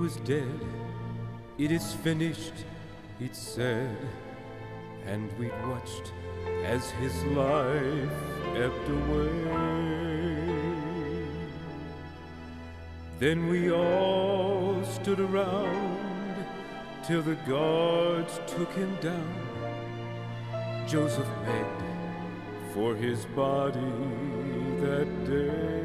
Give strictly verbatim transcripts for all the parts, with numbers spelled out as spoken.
was dead. It is finished, it said, and we'd watched as his life ebbed away. Then we all stood around till the guards took him down. Joseph begged for his body that day.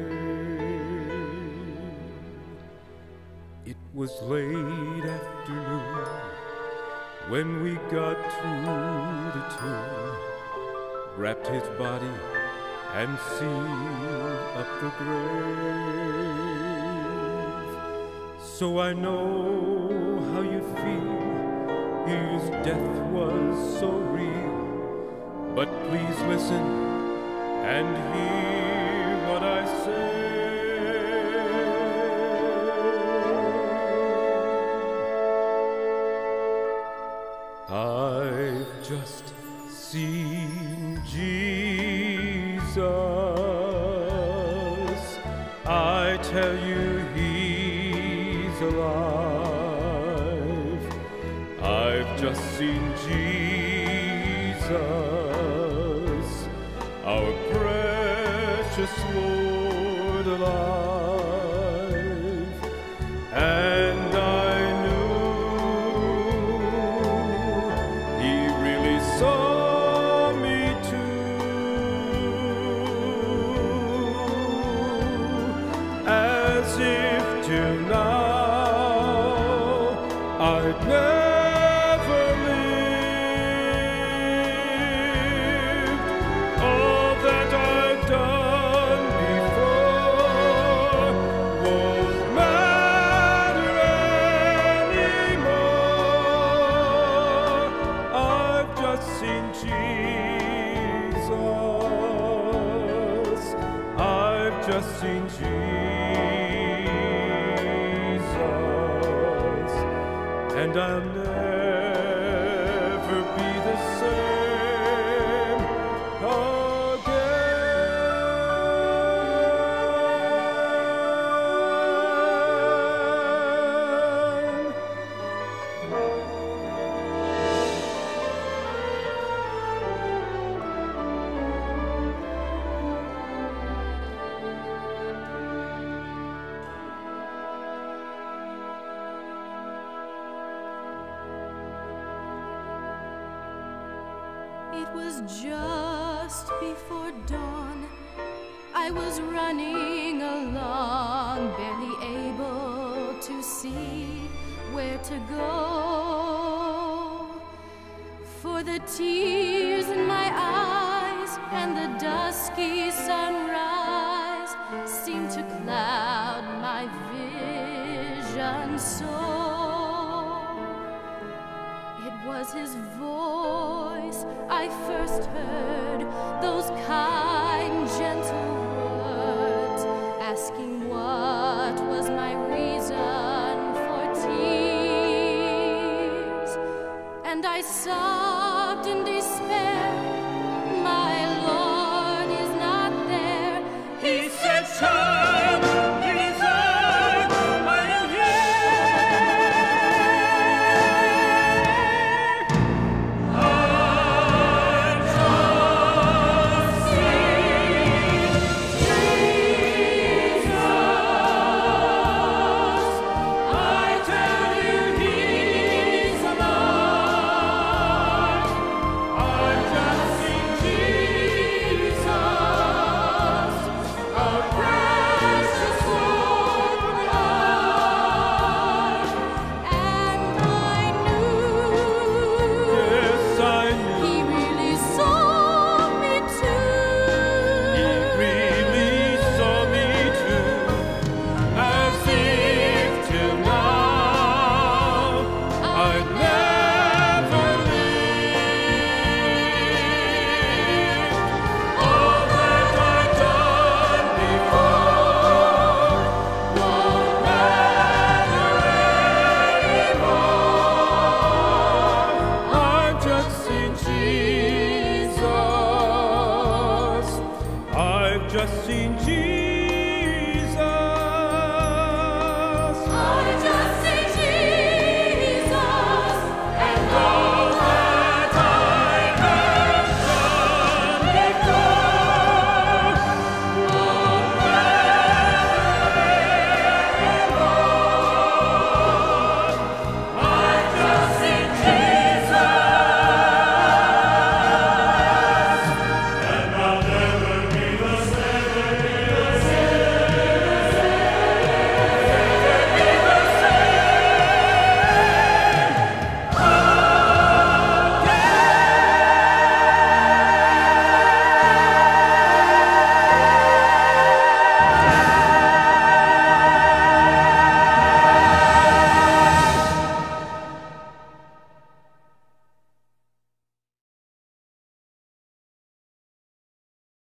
It was late afternoon when we got to the tomb, wrapped his body and sealed up the grave. So I know how you feel, his death was so real. But please listen and hear what I say. I've just seen Jesus. I tell you, he's alive. I've just seen Jesus, our precious Lord, alive. And I knew he really saw me too, as if till now I'd never lived. All that I've done before won't matter anymore. I've just seen Jesus. I've just seen Jesus, and I'll never be the same again. It was just before dawn. I was running along, barely able to see where to go. For the tears in my eyes and the dusky sunrise seemed to cloud my vision so. It was his voice I first heard, those kind, gentle words, asking what was my reason for tears. And I sobbed in despair